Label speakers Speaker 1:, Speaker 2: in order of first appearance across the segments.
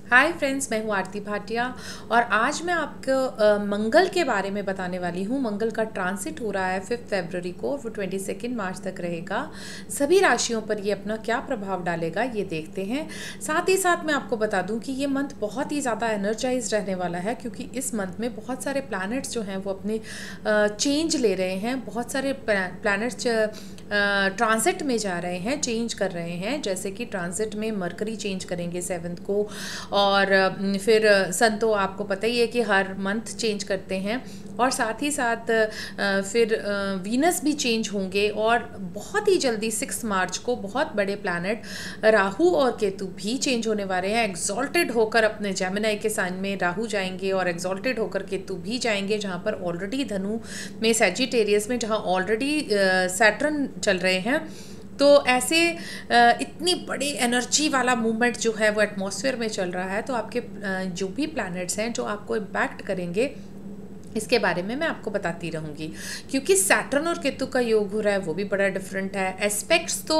Speaker 1: Hi friends, मैं हूँ आरती भाटिया और आज मैं आपको मंगल के बारे में बताने वाली हूँ। मंगल का ट्रांसिट हो रहा है 5 फरवरी को, वो 22 मार्च तक रहेगा। सभी राशियों पर ये अपना क्या प्रभाव डालेगा ये देखते हैं। साथ ही साथ मैं आपको बता दूँ कि ये मंथ बहुत ही ज़्यादा एनर्जाइज रहने वाला है, क्योंकि इस मंथ में बहुत सारे प्लैनेट्स जो हैं वो अपने चेंज ले रहे हैं। बहुत सारे प्लैनेट्स ट्रांजिट में जा रहे हैं, चेंज कर रहे हैं। जैसे कि ट्रांजिट में मरकरी चेंज करेंगे 7 को, और फिर सन तो आपको पता ही है कि हर मंथ चेंज करते हैं। और साथ ही साथ फिर वीनस भी चेंज होंगे, और बहुत ही जल्दी 6 मार्च को बहुत बड़े प्लैनेट राहु और केतु भी चेंज होने वाले हैं। एग्जॉल्टेड होकर अपने जेमिनी के साइन में राहु जाएंगे और एग्जॉल्टेड होकर केतु भी जाएंगे, जहाँ पर ऑलरेडी धनु में सैजिटेरियस में जहाँ ऑलरेडी सैटर्न चल रहे हैं। तो ऐसे इतनी बड़ी एनर्जी वाला मूवमेंट जो है वो एटमॉस्फेयर में चल रहा है। तो आपके जो भी प्लैनेट्स हैं जो आपको इम्पैक्ट करेंगे, इसके बारे में मैं आपको बताती रहूँगी। क्योंकि सैटर्न और केतु का योग हो रहा है, वो भी बड़ा डिफरेंट है। एस्पेक्ट्स तो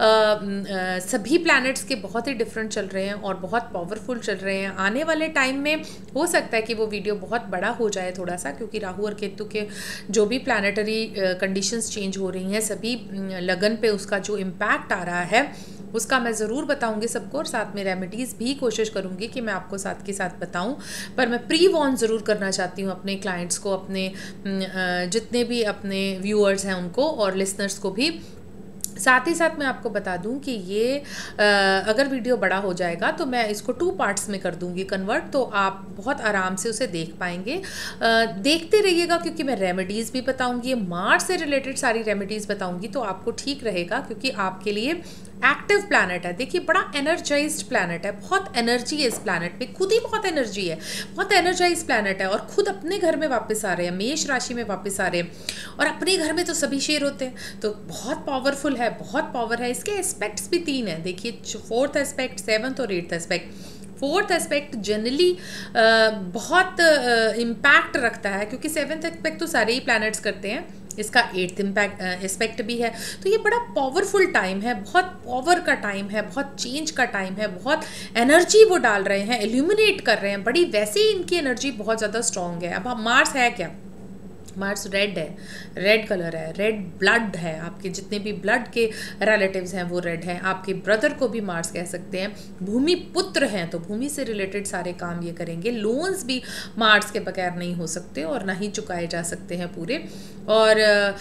Speaker 1: सभी प्लैनेट्स के बहुत ही डिफरेंट चल रहे हैं और बहुत पावरफुल चल रहे हैं। आने वाले टाइम में हो सकता है कि वो वीडियो बहुत बड़ा हो जाए थोड़ा सा, क्योंकि राहु और केतु के जो भी प्लैनेटरी कंडीशंस चेंज हो रही हैं, सभी लगन पे उसका जो इम्पैक्ट आ रहा है उसका मैं ज़रूर बताऊंगी सबको, और साथ में रेमेडीज़ भी कोशिश करूंगी कि मैं आपको साथ के साथ बताऊं। पर मैं प्री वॉर्न ज़रूर करना चाहती हूं अपने क्लाइंट्स को, अपने जितने भी अपने व्यूअर्स हैं उनको और लिसनर्स को भी। साथ ही साथ मैं आपको बता दूं कि ये अगर वीडियो बड़ा हो जाएगा तो मैं इसको 2 पार्ट्स में कर दूंगी कन्वर्ट, तो आप बहुत आराम से उसे देख पाएंगे। देखते रहिएगा, क्योंकि मैं रेमेडीज़ भी बताऊंगी, मार्स से रिलेटेड सारी रेमेडीज़ बताऊंगी, तो आपको ठीक रहेगा। क्योंकि आपके लिए एक्टिव प्लैनेट है। देखिए, बड़ा एनर्जाइज्ड प्लैनेट है, बहुत एनर्जी है इस प्लैनेट में, खुद ही बहुत एनर्जी है, बहुत एनर्जाइज्ड प्लैनेट है। और खुद अपने घर में वापस आ रहे हैं, मेष राशि में वापस आ रहे हैं, और अपने घर में तो सभी शेर होते हैं, तो बहुत पावरफुल है, बहुत पावर है। इसके एस्पेक्ट्स भी 3 हैं। देखिए, 4th एस्पेक्ट, 7th और 8th aspect. 4th aspect generally बहुत इम्पैक्ट रखता है, क्योंकि 7th एस्पेक्ट तो सारे ही प्लैनेट्स करते हैं, इसका 8th इम्पैक्ट एस्पेक्ट भी है। तो ये बड़ा पावरफुल टाइम है, बहुत पावर का टाइम है, बहुत चेंज का टाइम है, बहुत एनर्जी वो डाल रहे हैं, इल्यूमिनेट कर रहे हैं बड़ी। वैसे ही इनकी एनर्जी बहुत ज़्यादा स्ट्रॉन्ग है। अब मार्स है क्या? मार्स रेड है, रेड कलर है, रेड ब्लड है। आपके जितने भी ब्लड के रिलेटिव्स हैं वो रेड हैं। आपके ब्रदर को भी मार्स कह सकते हैं। भूमि पुत्र हैं, तो भूमि से रिलेटेड सारे काम ये करेंगे। लोन्स भी मार्स के बगैर नहीं हो सकते और ना ही चुकाए जा सकते हैं पूरे। और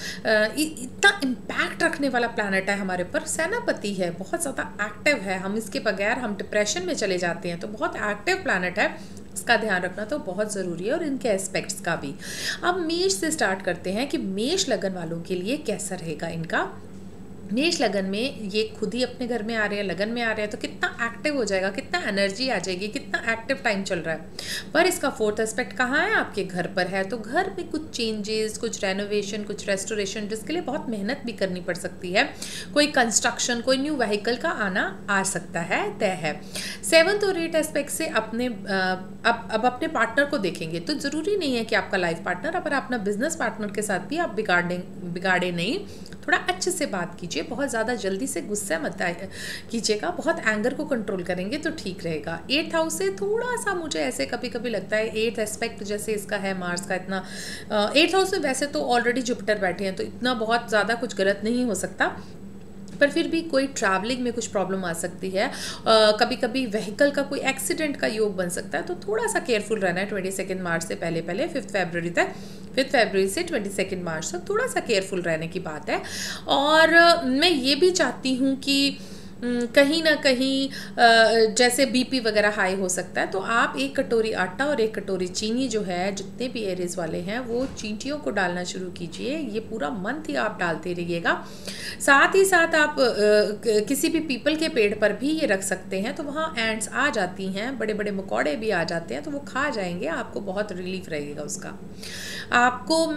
Speaker 1: इतना इम्पैक्ट रखने वाला प्लैनेट है हमारे पर। सेनापति है, बहुत ज़्यादा एक्टिव है, हम इसके बगैर हम डिप्रेशन में चले जाते हैं। तो बहुत एक्टिव प्लैनेट है, इसका ध्यान रखना तो बहुत ज़रूरी है, और इनके एस्पेक्ट्स का भी। अब मेष से स्टार्ट करते हैं कि मेष लगन वालों के लिए कैसा रहेगा इनका। मेष लगन में ये खुद ही अपने घर में आ रहे हैं, लगन में आ रहे हैं, तो कितना एक्टिव हो जाएगा, कितना एनर्जी आ जाएगी, कितना एक्टिव टाइम चल रहा है। पर इसका 4th एस्पेक्ट कहाँ है? आपके घर पर है। तो घर में कुछ चेंजेस, कुछ रेनोवेशन, कुछ रेस्टोरेशन, जिसके लिए बहुत मेहनत भी करनी पड़ सकती है। कोई कंस्ट्रक्शन, कोई न्यू व्हीकल का आना आ सकता है, तय है। 7th और 8th एस्पेक्ट से अपने अब अपने पार्टनर को देखेंगे, तो ज़रूरी नहीं है कि आपका लाइफ पार्टनर, पर अपना बिजनेस पार्टनर के साथ भी आप बिगाड़े नहीं, थोड़ा अच्छे से बात कीजिए। बहुत ज़्यादा जल्दी से गुस्सा मत कीजिएगा, बहुत एंगर को कंट्रोल करेंगे तो ठीक रहेगा। 8th हाउस से थोड़ा सा मुझे ऐसे कभी कभी लगता है 8th एस्पेक्ट जैसे इसका है मार्स का, इतना 8th हाउस में वैसे तो ऑलरेडी जुपिटर बैठे हैं, तो इतना बहुत ज़्यादा कुछ गलत नहीं हो सकता, पर फिर भी कोई ट्रैवलिंग में कुछ प्रॉब्लम आ सकती है। कभी कभी व्हीकल का कोई एक्सीडेंट का योग बन सकता है, तो थोड़ा सा केयरफुल रहना है 22 मार्च से पहले 5 फरवरी तक। 5 फरवरी से 22 मार्च तक थोड़ा सा केयरफुल रहने की बात है। और मैं ये भी चाहती हूँ कि कहीं ना कहीं जैसे बीपी वगैरह हाई हो सकता है, तो आप 1 कटोरी आटा और 1 कटोरी चीनी जो है, जितने भी एरियज वाले हैं वो चींटियों को डालना शुरू कीजिए। ये पूरा मंथ ही आप डालते रहिएगा। साथ ही साथ आप किसी भी पीपल के पेड़ पर भी ये रख सकते हैं, तो वहाँ एंड्स आ जाती हैं, बड़े बड़े मकोड़े भी आ जाते हैं, तो वो खा जाएंगे, आपको बहुत रिलीफ रहेगा उसका। आपको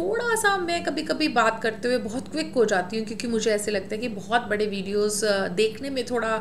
Speaker 1: मैं कभी कभी बात करते हुए बहुत क्विक हो जाती हूँ, क्योंकि मुझे ऐसे लगता है कि बहुत बड़े वीडियोस देखने में थोड़ा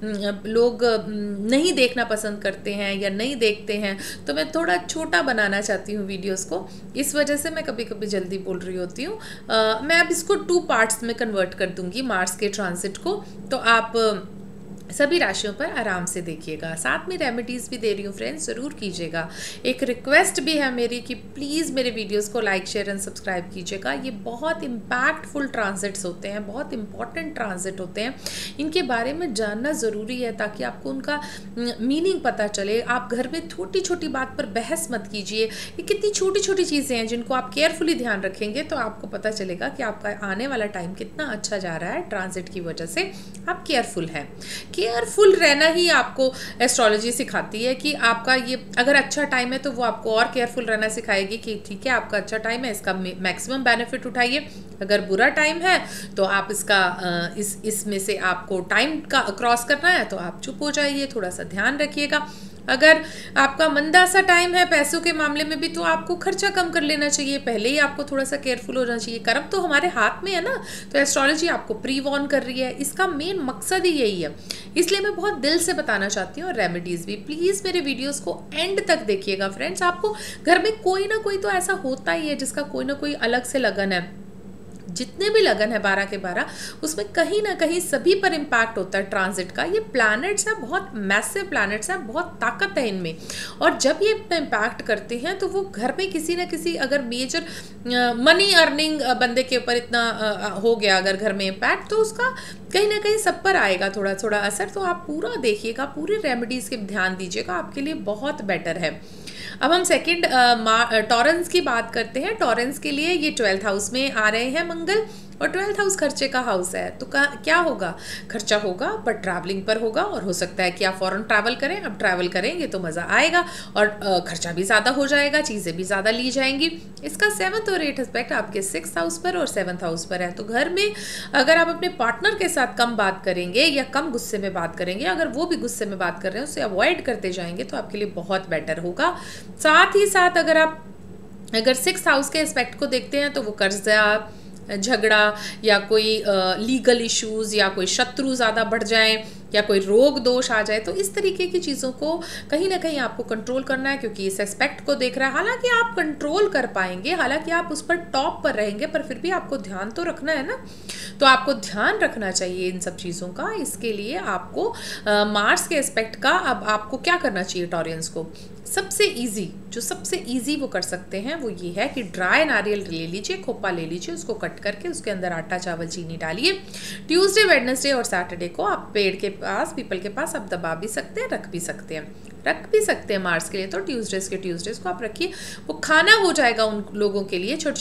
Speaker 1: लोग नहीं देखना पसंद करते हैं या नहीं देखते हैं, तो मैं थोड़ा छोटा बनाना चाहती हूँ वीडियोस को। इस वजह से मैं कभी कभी जल्दी बोल रही होती हूँ। मैं अब इसको 2 पार्ट्स में कन्वर्ट कर दूँगी मार्स के ट्रांजिट को, तो आप सभी राशियों पर आराम से देखिएगा। साथ में रेमेडीज़ भी दे रही हूँ फ्रेंड्स, ज़रूर कीजिएगा। एक रिक्वेस्ट भी है मेरी कि प्लीज़ मेरे वीडियोस को लाइक शेयर एंड सब्सक्राइब कीजिएगा। ये बहुत इम्पैक्टफुल ट्रांजिट्स होते हैं, बहुत इंपॉर्टेंट ट्रांजिट होते हैं, इनके बारे में जानना ज़रूरी है ताकि आपको उनका मीनिंग पता चले। आप घर में छोटी छोटी बात पर बहस मत कीजिए। ये कितनी छोटी छोटी चीज़ें हैं जिनको आप केयरफुली ध्यान रखेंगे तो आपको पता चलेगा कि आपका आने वाला टाइम कितना अच्छा जा रहा है। ट्रांजिट की वजह से आप केयरफुल हैं। केयरफुल रहना ही आपको एस्ट्रोलॉजी सिखाती है कि आपका ये अगर अच्छा टाइम है तो वो आपको और केयरफुल रहना सिखाएगी कि ठीक है आपका अच्छा टाइम है, इसका मैक्सिमम बेनिफिट उठाइए। अगर बुरा टाइम है तो आप इसका इसमें से आपको टाइम का क्रॉस करना है तो आप चुप हो जाइए, थोड़ा सा ध्यान रखिएगा। अगर आपका मंदा सा टाइम है पैसों के मामले में भी तो आपको खर्चा कम कर लेना चाहिए, पहले ही आपको थोड़ा सा केयरफुल होना चाहिए। कर्म तो हमारे हाथ में है ना, तो एस्ट्रोलॉजी आपको प्री वॉर्न कर रही है। इसका मेन मकसद ही यही है, इसलिए मैं बहुत दिल से बताना चाहती हूँ। और रेमेडीज़ भी प्लीज़ मेरे वीडियोज़ को एंड तक देखिएगा फ्रेंड्स। आपको घर में कोई ना कोई तो ऐसा होता ही है जिसका कोई ना कोई अलग से लगन है। जितने भी लगन है 12 के 12, उसमें कहीं ना कहीं सभी पर इम्पैक्ट होता है ट्रांजिट का। ये प्लैनेट्स हैं, बहुत मैसिव प्लैनेट्स हैं, बहुत ताकत है इनमें। और जब ये इम्पैक्ट करते हैं तो वो घर में किसी ना किसी अगर मेजर मनी अर्निंग बंदे के ऊपर इतना हो गया अगर घर में इम्पैक्ट, तो उसका कहीं ना कहीं सब पर आएगा थोड़ा थोड़ा असर। तो आप पूरा देखिएगा, पूरे रेमेडीज़ के ध्यान दीजिएगा, आपके लिए बहुत बेटर है। अब हम सेकंड टॉरेंस की बात करते हैं। टॉरेंस के लिए ये 12th हाउस में आ रहे हैं मंगल, और 12th हाउस खर्चे का हाउस है। तो क्या होगा, खर्चा होगा पर ट्रैवलिंग पर होगा। और हो सकता है कि आप फॉरेन ट्रैवल करें। अब ट्रैवल करेंगे तो मज़ा आएगा और खर्चा भी ज़्यादा हो जाएगा, चीज़ें भी ज़्यादा ली जाएंगी। इसका 7th और 8th एस्पेक्ट आपके 6th हाउस पर और 7th हाउस पर है। तो घर में अगर आप अपने पार्टनर के साथ कम बात करेंगे या कम गुस्से में बात करेंगे, अगर वो भी गुस्से में बात कर रहे हैं उसे अवॉइड करते जाएंगे तो आपके लिए बहुत बेटर होगा। साथ ही साथ अगर 6th हाउस के एस्पेक्ट को देखते हैं तो वो कर्जा, झगड़ा या कोई लीगल इश्यूज़ या कोई शत्रु ज़्यादा बढ़ जाएं या कोई रोग दोष आ जाए, तो इस तरीके की चीज़ों को कहीं ना कहीं आपको कंट्रोल करना है, क्योंकि इस एस्पेक्ट को देख रहा है। हालांकि आप कंट्रोल कर पाएंगे, हालांकि आप उस पर टॉप पर रहेंगे, पर फिर भी आपको ध्यान तो रखना है ना। तो आपको ध्यान रखना चाहिए इन सब चीज़ों का। इसके लिए आपको मार्स के एस्पेक्ट का अब आपको क्या करना चाहिए टॉरियंस को, सबसे इजी वो कर सकते हैं वो ये है कि ड्राई नारियल ले लीजिए, खोपा ले लीजिए, उसको कट करके उसके अंदर आटा चावल चीनी डालिए। ट्यूसडे, वेडनेसडे और सैटरडे को आप पेड़ के पास, पीपल के पास आप दबा भी सकते हैं, रख भी सकते हैं मार्स के लिए। तो ट्यूसडेज को आप रखिए, वो खाना हो जाएगा उन लोगों के लिए। छोटे